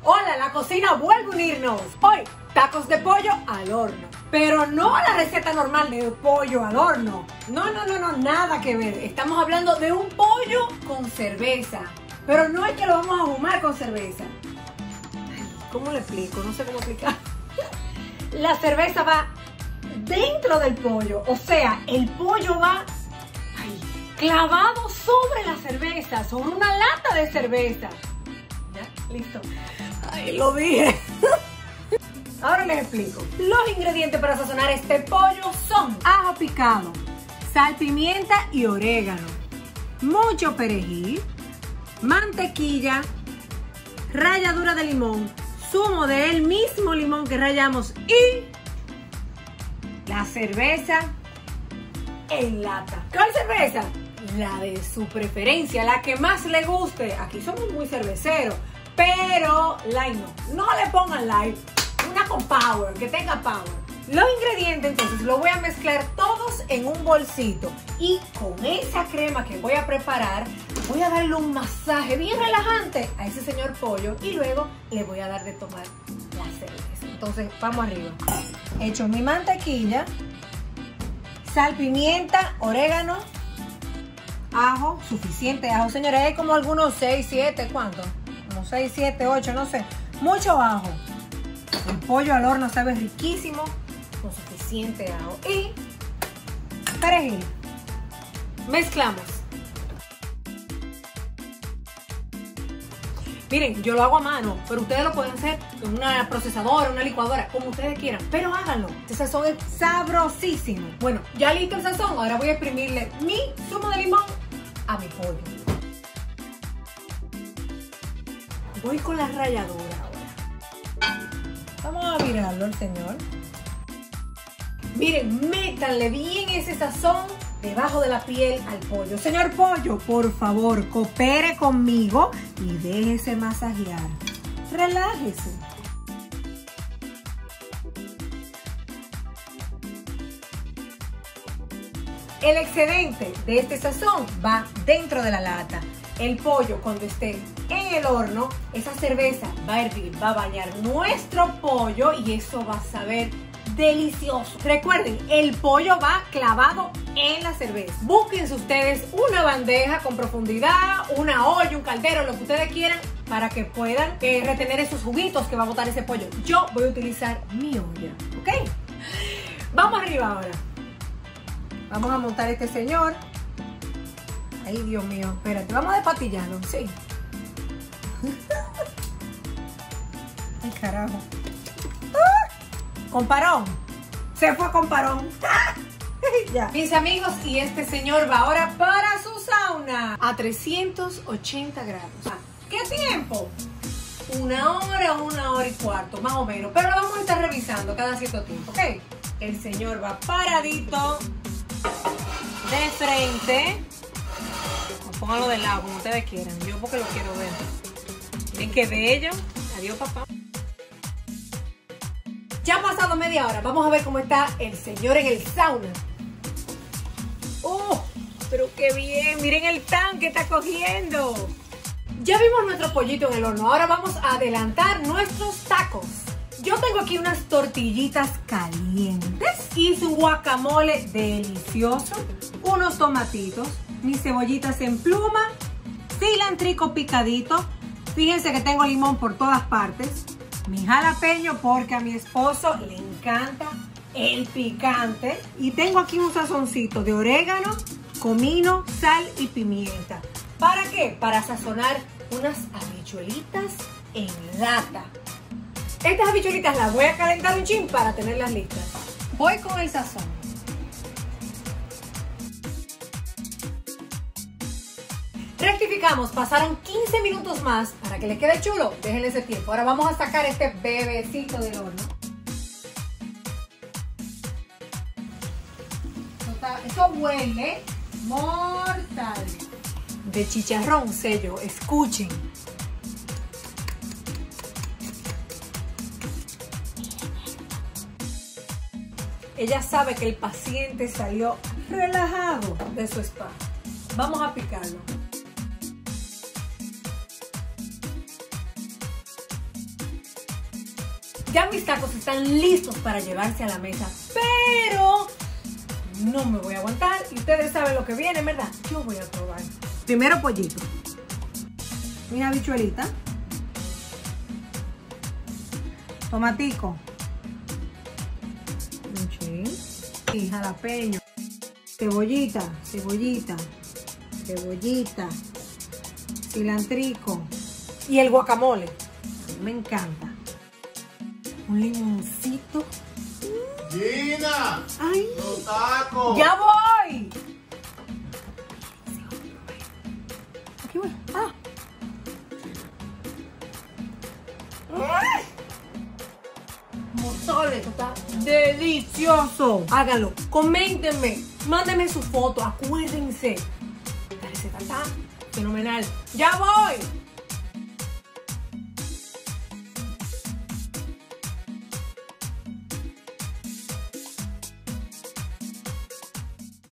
Hola, la cocina vuelve a unirnos. Hoy, tacos de pollo al horno. Pero no la receta normal de pollo al horno. No, nada que ver. Estamos hablando de un pollo con cerveza. Pero no es que lo vamos a ahumar con cerveza. Ay, ¿cómo le explico? No sé cómo explicar. La cerveza va dentro del pollo. O sea, el pollo va clavado sobre la cerveza, sobre una lata de cerveza. ¿Ya? Listo. Ay, lo dije. Ahora les explico. Los ingredientes para sazonar este pollo son ajo picado, sal, pimienta y orégano, mucho perejil, mantequilla, ralladura de limón, zumo del mismo limón que rallamos y la cerveza en lata. ¿Cuál cerveza? La de su preferencia, la que más le guste. Aquí somos muy cerveceros, pero light no le pongan light, una con power, que tenga power. Los ingredientes entonces los voy a mezclar todos en un bolsito y con esa crema que voy a preparar voy a darle un masaje bien relajante a ese señor pollo y luego le voy a dar de tomar la cerveza. Entonces vamos arriba. Echo mi mantequilla, sal, pimienta, orégano, ajo, suficiente ajo, señores, hay como algunos 6, 7, ¿cuánto? Como 6, 7, 8, no sé, mucho ajo. El pollo al horno sabe riquísimo, con suficiente ajo y perejil. Mezclamos. Miren, yo lo hago a mano, pero ustedes lo pueden hacer en una procesadora, una licuadora, como ustedes quieran, pero háganlo. Este sazón es sabrosísimo. Bueno, ya listo el sazón, ahora voy a exprimirle mi zumo de limón a mi pollo. Voy con la ralladura ahora. Vamos a mirarlo al señor. Miren, métanle bien ese sazón debajo de la piel al pollo. Señor pollo, por favor, coopere conmigo y déjese masajear. Relájese. El excedente de este sazón va dentro de la lata. El pollo, cuando esté en el horno, esa cerveza va a hervir, va a bañar nuestro pollo y eso va a saber delicioso. Recuerden, el pollo va clavado en la cerveza. Búsquense ustedes una bandeja con profundidad, una olla, un caldero, lo que ustedes quieran, para que puedan retener esos juguitos que va a botar ese pollo. Yo voy a utilizar mi olla, ¿ok? Vamos arriba ahora. Vamos a montar este señor. Ay, Dios mío, espérate, vamos a despatillarlo, sí. Ay, carajo. Comparón. Se fue comparón. Ya. Mis amigos, y este señor va ahora para su sauna a 380 grados. ¿Qué tiempo? 1 hora y cuarto, más o menos. Pero lo vamos a estar revisando cada cierto tiempo, ¿ok? El señor va paradito de frente. Pónganlo de lado, como ustedes quieran. Yo porque lo quiero ver. Miren qué bello. Adiós, papá. Ya ha pasado media hora. Vamos a ver cómo está el señor en el sauna. ¡Oh! Pero qué bien. Miren el tan que está cogiendo. Ya vimos nuestro pollito en el horno. Ahora vamos a adelantar nuestros tacos. Yo tengo aquí unas tortillitas calientes. Hice un guacamole delicioso. Unos tomatitos. Mis cebollitas en pluma. Cilantrico picadito. Fíjense que tengo limón por todas partes. Mi jalapeño porque a mi esposo le encanta el picante. Y tengo aquí un sazoncito de orégano, comino, sal y pimienta. ¿Para qué? Para sazonar unas habichuelitas en lata. Estas habichuelitas las voy a calentar un chin para tenerlas listas. Voy con el sazón. Rectificamos, pasaron 15 minutos más para que les quede chulo. Déjenle ese tiempo. Ahora vamos a sacar este bebecito del horno. Eso huele mortal. De chicharrón sello, escuchen. Ella sabe que el paciente salió relajado de su spa. Vamos a picarlo. Ya mis tacos están listos para llevarse a la mesa, pero no me voy a aguantar y ustedes saben lo que viene, ¿verdad? Yo voy a probar. Primero pollito, mis habichuelitas, tomatico, y jalapeño, cebollita, cilantrico y el guacamole. Me encanta. Un limoncito. ¡Gina! ¡Ay! ¡Los tacos! ¡Ya voy! Aquí voy. ¡Ah! ¡Ay! Mozole, esto está delicioso. Háganlo, coméntenme, mándenme su foto, acuérdense. La receta está fenomenal. ¡Ya voy!